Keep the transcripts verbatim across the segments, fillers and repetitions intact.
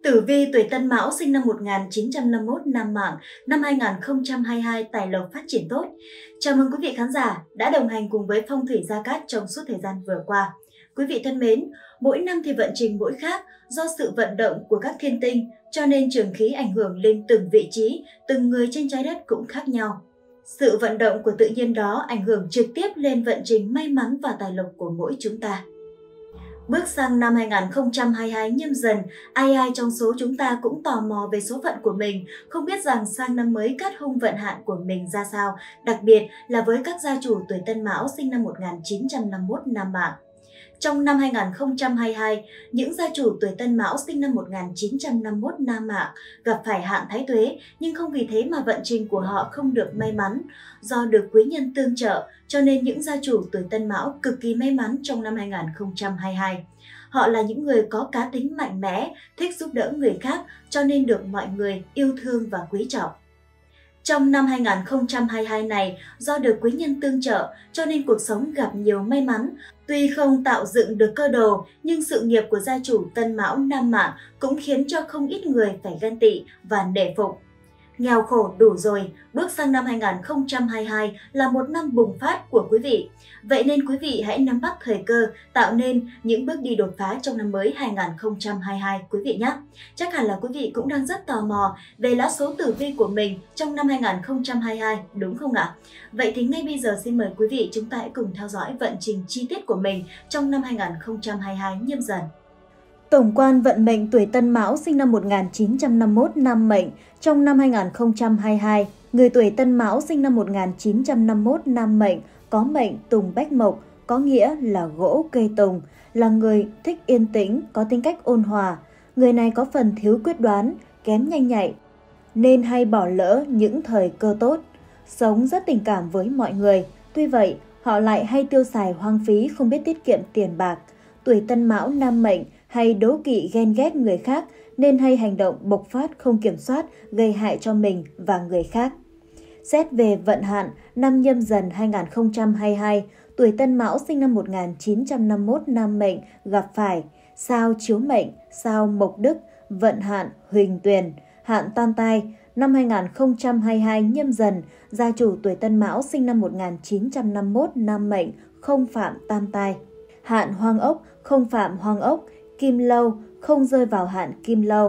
Tử vi tuổi Tân Mão sinh năm một nghìn chín trăm năm mươi mốt Nam Mạng, năm hai nghìn không trăm hai mươi hai tài lộc phát triển tốt. Chào mừng quý vị khán giả đã đồng hành cùng với Phong thủy Gia Cát trong suốt thời gian vừa qua. Quý vị thân mến, mỗi năm thì vận trình mỗi khác, do sự vận động của các thiên tinh cho nên trường khí ảnh hưởng lên từng vị trí, từng người trên trái đất cũng khác nhau. Sự vận động của tự nhiên đó ảnh hưởng trực tiếp lên vận trình may mắn và tài lộc của mỗi chúng ta. Bước sang năm hai nghìn không trăm hai mươi hai Nhâm Dần, ai ai trong số chúng ta cũng tò mò về số phận của mình, không biết rằng sang năm mới cát hung vận hạn của mình ra sao, đặc biệt là với các gia chủ tuổi Tân Mão sinh năm một nghìn chín trăm năm mươi mốt Nam Mạng. Trong năm hai nghìn không trăm hai mươi hai, những gia chủ tuổi Tân Mão sinh năm một nghìn chín trăm năm mươi mốt Nam Mạng gặp phải hạn thái tuế, nhưng không vì thế mà vận trình của họ không được may mắn. Do được quý nhân tương trợ, cho nên những gia chủ tuổi Tân Mão cực kỳ may mắn trong năm hai nghìn không trăm hai mươi hai. Họ là những người có cá tính mạnh mẽ, thích giúp đỡ người khác, cho nên được mọi người yêu thương và quý trọng. Trong năm hai nghìn không trăm hai mươi hai này, do được quý nhân tương trợ, cho nên cuộc sống gặp nhiều may mắn. Tuy không tạo dựng được cơ đồ, nhưng sự nghiệp của gia chủ Tân Mão Nam Mạng cũng khiến cho không ít người phải ghen tị và nể phục. Nghèo khổ đủ rồi, bước sang năm hai nghìn không trăm hai mươi hai là một năm bùng phát của quý vị. Vậy nên quý vị hãy nắm bắt thời cơ, tạo nên những bước đi đột phá trong năm mới hai nghìn không trăm hai mươi hai quý vị nhé. Chắc hẳn là quý vị cũng đang rất tò mò về lá số tử vi của mình trong năm hai nghìn không trăm hai mươi hai, đúng không ạ? Vậy thì ngay bây giờ xin mời quý vị chúng ta hãy cùng theo dõi vận trình chi tiết của mình trong năm hai nghìn không trăm hai mươi hai Nhâm Dần. Tổng quan vận mệnh tuổi Tân Mão sinh năm một nghìn chín trăm năm mươi mốt Nam Mệnh trong năm hai nghìn không trăm hai mươi hai. Người tuổi Tân Mão sinh năm một nghìn chín trăm năm mươi mốt Nam Mệnh có mệnh Tùng Bách Mộc, có nghĩa là gỗ cây tùng, là người thích yên tĩnh, có tính cách ôn hòa. Người này có phần thiếu quyết đoán, kém nhanh nhạy, nên hay bỏ lỡ những thời cơ tốt. Sống rất tình cảm với mọi người, tuy vậy họ lại hay tiêu xài hoang phí, không biết tiết kiệm tiền bạc. Tuổi Tân Mão Nam Mệnh hay đố kỵ ghen ghét người khác nên hay hành động bộc phát không kiểm soát, gây hại cho mình và người khác. Xét về vận hạn năm Nhâm Dần hai nghìn không trăm hai mươi hai, tuổi Tân Mão sinh năm một nghìn chín trăm năm mươi mốt Nam Mệnh gặp phải sao chiếu mệnh, sao Mộc Đức, vận hạn Huỳnh Tuyền, hạn tam tai. Năm hai nghìn không trăm hai mươi hai Nhâm Dần, gia chủ tuổi Tân Mão sinh năm một nghìn chín trăm năm mươi mốt Nam Mệnh không phạm tam tai. Hạn Hoang Ốc, không phạm Hoang Ốc, Kim Lâu, không rơi vào hạn Kim Lâu.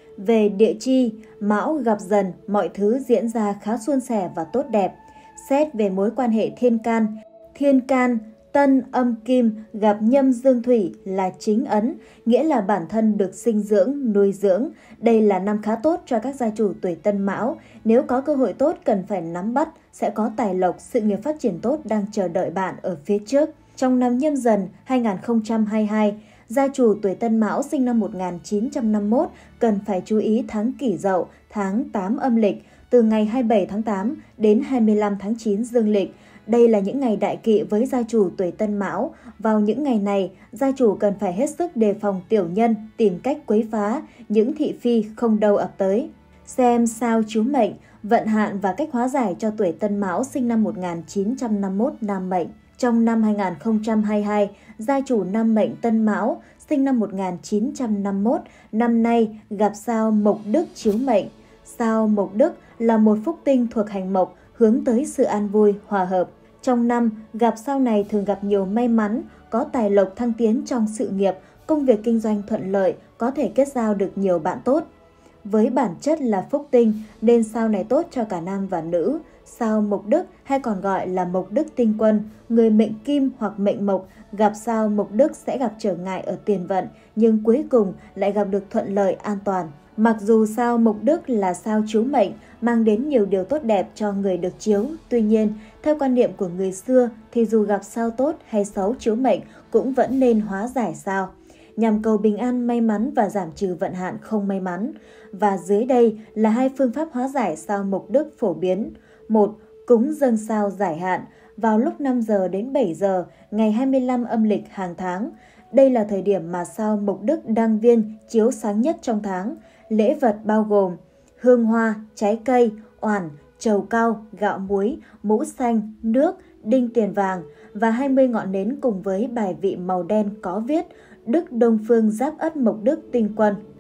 Về địa chi, Mão gặp Dần, mọi thứ diễn ra khá suôn sẻ và tốt đẹp. Xét về mối quan hệ thiên can, thiên can, Tân âm Kim gặp Nhâm Dương Thủy là chính ấn, nghĩa là bản thân được sinh dưỡng, nuôi dưỡng. Đây là năm khá tốt cho các gia chủ tuổi Tân Mão. Nếu có cơ hội tốt cần phải nắm bắt, sẽ có tài lộc, sự nghiệp phát triển tốt đang chờ đợi bạn ở phía trước. Trong năm Nhâm Dần hai nghìn không trăm hai mươi hai, gia chủ tuổi Tân Mão sinh năm một nghìn chín trăm năm mươi mốt cần phải chú ý tháng Kỷ Dậu, tháng tám âm lịch, từ ngày hai mươi bảy tháng tám đến hai mươi lăm tháng chín dương lịch. Đây là những ngày đại kỵ với gia chủ tuổi Tân Mão. Vào những ngày này, gia chủ cần phải hết sức đề phòng tiểu nhân, tìm cách quấy phá, những thị phi không đâu ập tới. Xem sao chiếu mệnh, vận hạn và cách hóa giải cho tuổi Tân Mão sinh năm một nghìn chín trăm năm mươi mốt Nam Mệnh. Trong năm hai nghìn không trăm hai mươi hai, gia chủ Nam Mệnh Tân Mão sinh năm một nghìn chín trăm năm mươi mốt năm nay gặp sao Mộc Đức chiếu mệnh. Sao Mộc Đức là một phúc tinh thuộc hành mộc, hướng tới sự an vui, hòa hợp. Trong năm, gặp sao này thường gặp nhiều may mắn, có tài lộc thăng tiến trong sự nghiệp, công việc kinh doanh thuận lợi, có thể kết giao được nhiều bạn tốt. Với bản chất là phúc tinh nên sao này tốt cho cả nam và nữ. Sao Mộc Đức hay còn gọi là Mộc Đức tinh quân, người mệnh Kim hoặc mệnh Mộc gặp sao Mộc Đức sẽ gặp trở ngại ở tiền vận, nhưng cuối cùng lại gặp được thuận lợi an toàn. Mặc dù sao Mộc Đức là sao chiếu mệnh, mang đến nhiều điều tốt đẹp cho người được chiếu, tuy nhiên, theo quan niệm của người xưa thì dù gặp sao tốt hay xấu chiếu mệnh cũng vẫn nên hóa giải sao, nhằm cầu bình an, may mắn và giảm trừ vận hạn không may mắn. Và dưới đây là hai phương pháp hóa giải sao Mộc Đức phổ biến. một. Cúng dâng sao giải hạn vào lúc năm giờ đến bảy giờ ngày hai mươi lăm âm lịch hàng tháng. Đây là thời điểm mà sao Mộc Đức đăng viên chiếu sáng nhất trong tháng. Lễ vật bao gồm hương hoa, trái cây, oản, trầu cau, gạo muối, mũ xanh, nước, đinh tiền vàng và hai mươi ngọn nến cùng với bài vị màu đen có viết Đức Đông Phương Giáp Ất Mộc Đức Tinh Quân.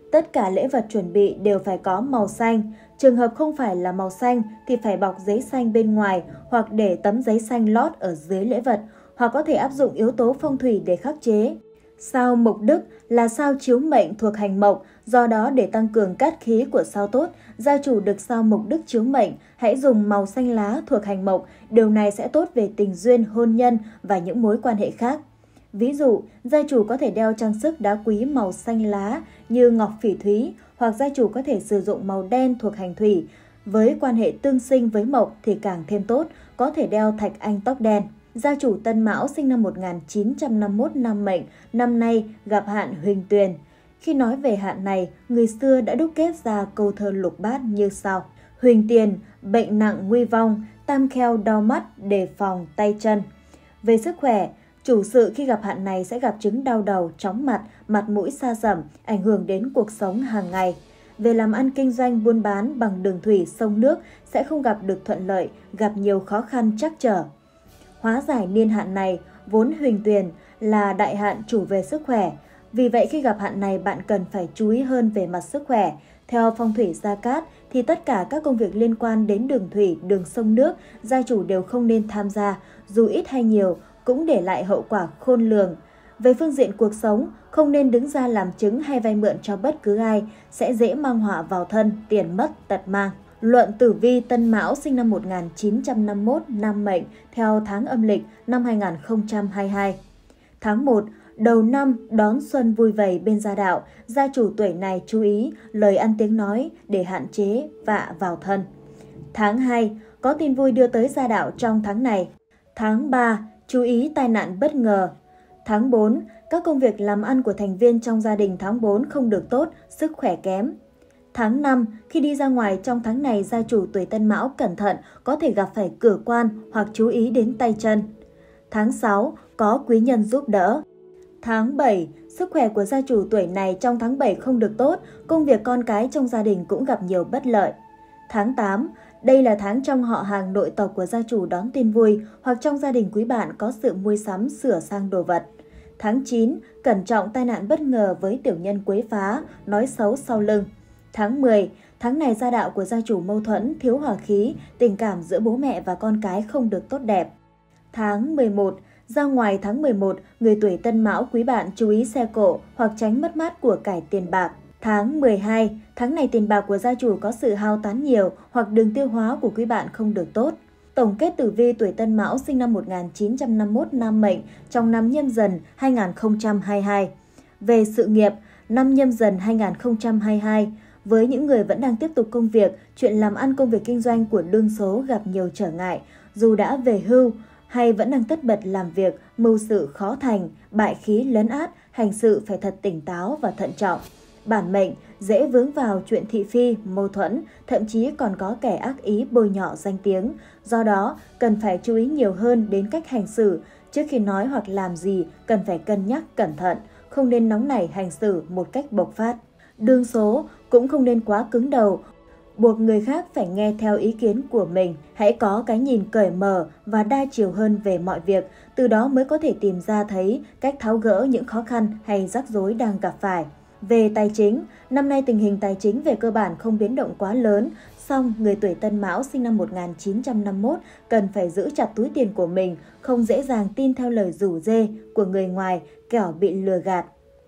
Tất cả lễ vật chuẩn bị đều phải có màu xanh. Trường hợp không phải là màu xanh thì phải bọc giấy xanh bên ngoài hoặc để tấm giấy xanh lót ở dưới lễ vật, hoặc có thể áp dụng yếu tố phong thủy để khắc chế. Sao Mộc Đức là sao chiếu mệnh thuộc hành mộc, do đó để tăng cường cát khí của sao tốt, gia chủ được sao Mộc Đức chiếu mệnh hãy dùng màu xanh lá thuộc hành mộc, điều này sẽ tốt về tình duyên, hôn nhân và những mối quan hệ khác. Ví dụ, gia chủ có thể đeo trang sức đá quý màu xanh lá như ngọc phỉ thúy, hoặc gia chủ có thể sử dụng màu đen thuộc hành thủy. Với quan hệ tương sinh với mộc thì càng thêm tốt, có thể đeo thạch anh tóc đen. Gia chủ Tân Mão sinh năm một nghìn chín trăm năm mươi mốt năm mệnh, năm nay gặp hạn huỳnh tuyền. Khi nói về hạn này, người xưa đã đúc kết ra câu thơ lục bát như sau. Huỳnh tiền, bệnh nặng nguy vong, tam kheo đau mắt, đề phòng tay chân. Về sức khỏe, chủ sự khi gặp hạn này sẽ gặp chứng đau đầu, chóng mặt, mặt mũi xa sẩm, ảnh hưởng đến cuộc sống hàng ngày. Về làm ăn kinh doanh buôn bán bằng đường thủy, sông nước sẽ không gặp được thuận lợi, gặp nhiều khó khăn trắc trở. Hóa giải niên hạn này, vốn huỳnh tuyền là đại hạn chủ về sức khỏe. Vì vậy khi gặp hạn này bạn cần phải chú ý hơn về mặt sức khỏe. Theo phong thủy Gia Cát thì tất cả các công việc liên quan đến đường thủy, đường sông nước, gia chủ đều không nên tham gia, dù ít hay nhiều cũng để lại hậu quả khôn lường. Về phương diện cuộc sống, không nên đứng ra làm chứng hay vay mượn cho bất cứ ai, sẽ dễ mang họa vào thân, tiền mất, tật mang. Luận tử vi Tân Mão sinh năm một nghìn chín trăm năm mươi mốt năm mệnh theo tháng âm lịch năm hai nghìn không trăm hai mươi hai. Tháng một, đầu năm đón xuân vui vầy bên gia đạo, gia chủ tuổi này chú ý lời ăn tiếng nói để hạn chế vạ vào thân. Tháng hai, có tin vui đưa tới gia đạo trong tháng này. Tháng ba, chú ý tai nạn bất ngờ. Tháng bốn, các công việc làm ăn của thành viên trong gia đình tháng bốn không được tốt, sức khỏe kém. Tháng năm, khi đi ra ngoài trong tháng này, gia chủ tuổi Tân Mão cẩn thận, có thể gặp phải cửa quan hoặc chú ý đến tay chân. Tháng sáu, có quý nhân giúp đỡ. Tháng bảy, sức khỏe của gia chủ tuổi này trong tháng bảy không được tốt, công việc con cái trong gia đình cũng gặp nhiều bất lợi. Tháng tám, đây là tháng trong họ hàng nội tộc của gia chủ đón tin vui, hoặc trong gia đình quý bạn có sự mua sắm sửa sang đồ vật. Tháng chín, cẩn trọng tai nạn bất ngờ với tiểu nhân quấy phá, nói xấu sau lưng. Tháng mười, tháng này gia đạo của gia chủ mâu thuẫn, thiếu hòa khí, tình cảm giữa bố mẹ và con cái không được tốt đẹp. Tháng mười một, ra ngoài tháng mười một, người tuổi Tân Mão quý bạn chú ý xe cộ hoặc tránh mất mát của cải tiền bạc. Tháng mười hai, tháng này tiền bạc của gia chủ có sự hao tán nhiều hoặc đường tiêu hóa của quý bạn không được tốt. Tổng kết tử vi tuổi Tân Mão sinh năm một nghìn chín trăm năm mươi mốt năm mệnh trong năm Nhâm Dần hai nghìn không trăm hai mươi hai. Về sự nghiệp, năm Nhâm Dần hai nghìn không trăm hai mươi hai, với những người vẫn đang tiếp tục công việc, chuyện làm ăn công việc kinh doanh của đương số gặp nhiều trở ngại, dù đã về hưu hay vẫn đang tất bật làm việc, mưu sự khó thành, bại khí lấn át, hành sự phải thật tỉnh táo và thận trọng. Bản mệnh dễ vướng vào chuyện thị phi, mâu thuẫn, thậm chí còn có kẻ ác ý bôi nhọ danh tiếng. Do đó, cần phải chú ý nhiều hơn đến cách hành xử. Trước khi nói hoặc làm gì, cần phải cân nhắc cẩn thận, không nên nóng nảy hành xử một cách bộc phát. Đương số cũng không nên quá cứng đầu, buộc người khác phải nghe theo ý kiến của mình. Hãy có cái nhìn cởi mở và đa chiều hơn về mọi việc, từ đó mới có thể tìm ra thấy cách tháo gỡ những khó khăn hay rắc rối đang gặp phải. Về tài chính, năm nay tình hình tài chính về cơ bản không biến động quá lớn, song người tuổi Tân Mão sinh năm một nghìn chín trăm năm mươi mốt cần phải giữ chặt túi tiền của mình, không dễ dàng tin theo lời rủ rê của người ngoài, kẻo bị lừa gạt.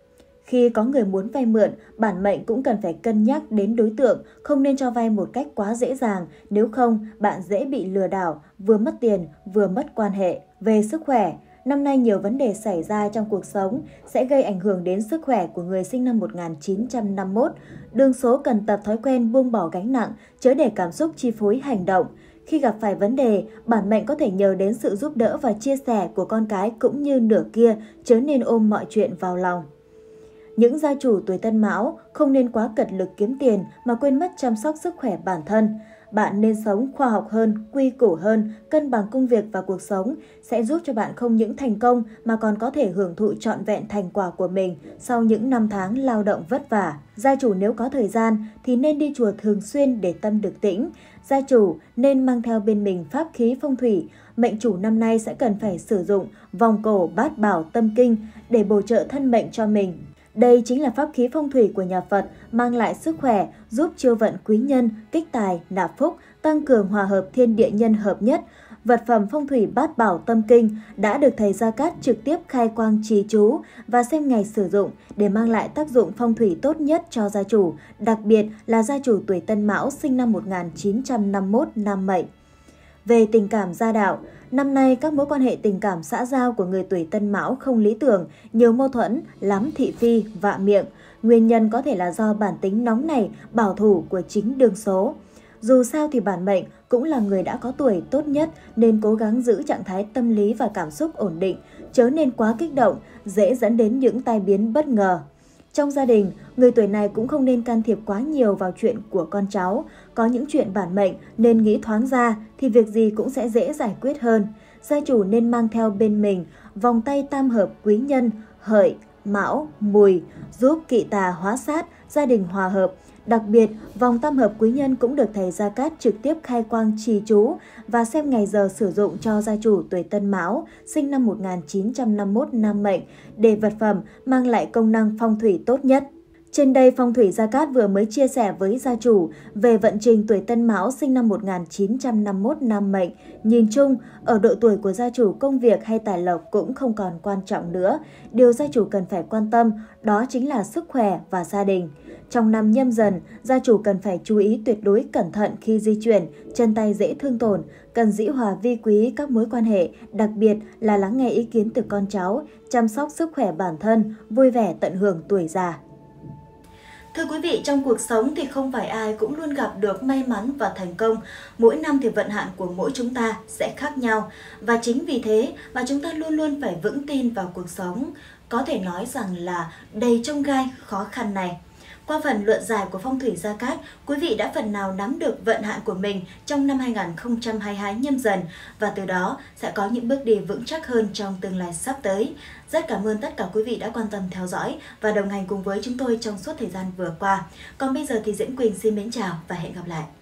Khi có người muốn vay mượn, bản mệnh cũng cần phải cân nhắc đến đối tượng, không nên cho vay một cách quá dễ dàng, nếu không bạn dễ bị lừa đảo, vừa mất tiền vừa mất quan hệ. Về sức khỏe, năm nay nhiều vấn đề xảy ra trong cuộc sống sẽ gây ảnh hưởng đến sức khỏe của người sinh năm một nghìn chín trăm năm mươi mốt. Đương số cần tập thói quen buông bỏ gánh nặng, chớ để cảm xúc chi phối hành động. Khi gặp phải vấn đề, bản mệnh có thể nhờ đến sự giúp đỡ và chia sẻ của con cái cũng như nửa kia, chớ nên ôm mọi chuyện vào lòng. Những gia chủ tuổi Tân Mão không nên quá cật lực kiếm tiền mà quên mất chăm sóc sức khỏe bản thân. Bạn nên sống khoa học hơn, quy củ hơn, cân bằng công việc và cuộc sống sẽ giúp cho bạn không những thành công mà còn có thể hưởng thụ trọn vẹn thành quả của mình sau những năm tháng lao động vất vả. Gia chủ nếu có thời gian thì nên đi chùa thường xuyên để tâm được tĩnh. Gia chủ nên mang theo bên mình pháp khí phong thủy. Mệnh chủ năm nay sẽ cần phải sử dụng vòng cổ bát bảo tâm kinh để bổ trợ thân mệnh cho mình. Đây chính là pháp khí phong thủy của nhà Phật, mang lại sức khỏe, giúp chiêu vận quý nhân, kích tài, nạp phúc, tăng cường hòa hợp thiên địa nhân hợp nhất. Vật phẩm phong thủy Bát Bảo Tâm Kinh đã được thầy Gia Cát trực tiếp khai quang trì chú và xem ngày sử dụng để mang lại tác dụng phong thủy tốt nhất cho gia chủ, đặc biệt là gia chủ tuổi Tân Mão sinh năm một nghìn chín trăm năm mươi mốt nam mệnh. Về tình cảm gia đạo, năm nay các mối quan hệ tình cảm xã giao của người tuổi Tân Mão không lý tưởng, nhiều mâu thuẫn, lắm thị phi, vạ miệng. Nguyên nhân có thể là do bản tính nóng nảy, bảo thủ của chính đương số. Dù sao thì bản mệnh cũng là người đã có tuổi tốt nhất nên cố gắng giữ trạng thái tâm lý và cảm xúc ổn định, chớ nên quá kích động, dễ dẫn đến những tai biến bất ngờ. Trong gia đình, người tuổi này cũng không nên can thiệp quá nhiều vào chuyện của con cháu. Có những chuyện bản mệnh nên nghĩ thoáng ra thì việc gì cũng sẽ dễ giải quyết hơn. Gia chủ nên mang theo bên mình vòng tay tam hợp quý nhân, hợi, mão, mùi, giúp kỵ tà hóa sát, gia đình hòa hợp. Đặc biệt, vòng tam hợp quý nhân cũng được thầy Gia Cát trực tiếp khai quang trì chú và xem ngày giờ sử dụng cho gia chủ tuổi Tân Mão, sinh năm một nghìn chín trăm năm mươi mốt nam mệnh, để vật phẩm mang lại công năng phong thủy tốt nhất. Trên đây, Phong thủy Gia Cát vừa mới chia sẻ với gia chủ về vận trình tuổi Tân Mão sinh năm một nghìn chín trăm năm mươi mốt nam mệnh. Nhìn chung, ở độ tuổi của gia chủ, công việc hay tài lộc cũng không còn quan trọng nữa. Điều gia chủ cần phải quan tâm đó chính là sức khỏe và gia đình. Trong năm Nhâm Dần, gia chủ cần phải chú ý tuyệt đối cẩn thận khi di chuyển, chân tay dễ thương tổn, cần dĩ hòa vi quý các mối quan hệ, đặc biệt là lắng nghe ý kiến từ con cháu, chăm sóc sức khỏe bản thân, vui vẻ tận hưởng tuổi già. Thưa quý vị, trong cuộc sống thì không phải ai cũng luôn gặp được may mắn và thành công. Mỗi năm thì vận hạn của mỗi chúng ta sẽ khác nhau. Và chính vì thế mà chúng ta luôn luôn phải vững tin vào cuộc sống. Có thể nói rằng là đầy chông gai khó khăn này. Qua phần luận giải của Phong thủy Gia Cát, quý vị đã phần nào nắm được vận hạn của mình trong năm hai nghìn không trăm hai mươi hai Nhâm Dần và từ đó sẽ có những bước đi vững chắc hơn trong tương lai sắp tới. Rất cảm ơn tất cả quý vị đã quan tâm theo dõi và đồng hành cùng với chúng tôi trong suốt thời gian vừa qua. Còn bây giờ thì Diễm Quỳnh xin mến chào và hẹn gặp lại.